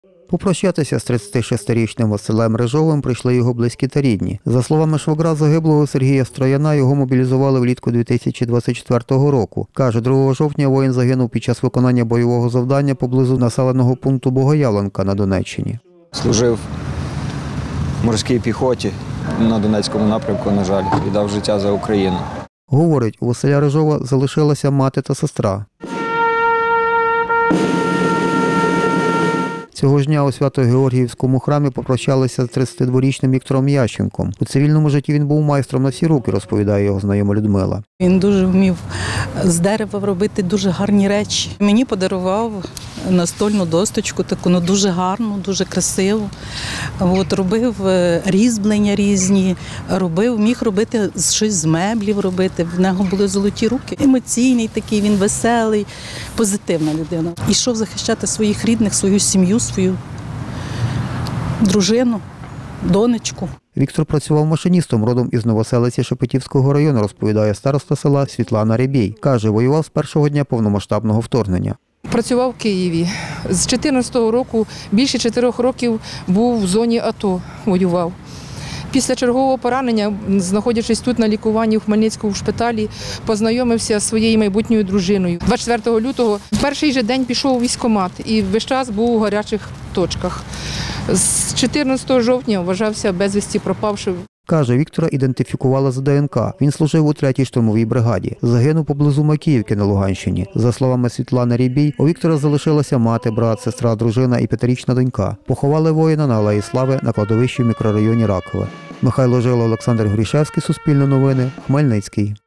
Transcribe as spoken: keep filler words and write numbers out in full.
Попрощатися з тридцятишестирічним Василем Рижовим прийшли його близькі та рідні. За словами швагра загиблого Сергія Строяна, його мобілізували влітку дві тисячі двадцять четвертого року. Каже, другого жовтня воїн загинув під час виконання бойового завдання поблизу населеного пункту Богоявленка на Донеччині. Служив в морській піхоті на Донецькому напрямку, на жаль, віддав життя за Україну. Говорить, у Василя Рижова залишилася мати та сестра. Цього ж дня у Свято-Георгіївському храмі попрощалися з тридцятидворічним Віктором Ященком. У цивільному житті він був майстром на всі руки, розповідає його знайома Людмила. Він дуже вмів з дерева робити дуже гарні речі. Мені подарував настольну досточку, таку ну, дуже гарну, дуже красиву. От, робив різьблення різні, робив, міг робити щось з меблів робити. В нього були золоті руки. Емоційний такий, він веселий, позитивна людина. Ішов захищати своїх рідних, свою сім'ю, свою дружину, донечку. Віктор працював машиністом, родом із Новоселиці Шепетівського району, розповідає староста села Світлана Рябій. Каже, воював з першого дня повномасштабного вторгнення. Працював в Києві. З дві тисячі чотирнадцятого року, більше чотирьох років був в зоні АТО, воював. Після чергового поранення, знаходячись тут на лікуванні в Хмельницькому шпиталі, познайомився зі своєю майбутньою дружиною. двадцять четвертого лютого в перший же день пішов у військкомат і весь час був у гарячих точках. З чотирнадцятого жовтня вважався безвісті пропавшим. Каже, Віктора ідентифікували за ДНК. Він служив у третій штурмовій бригаді. Загинув поблизу Макіївки на Луганщині. За словами Світлани Рябій, у Віктора залишилася мати, брат, сестра, дружина і п'ятирічна донька. Поховали воїна на Алеї Слави на кладовищі в мікрорайоні Ракове. Михайло Жило, Олександр Грішевський, Суспільне новини, Хмельницький.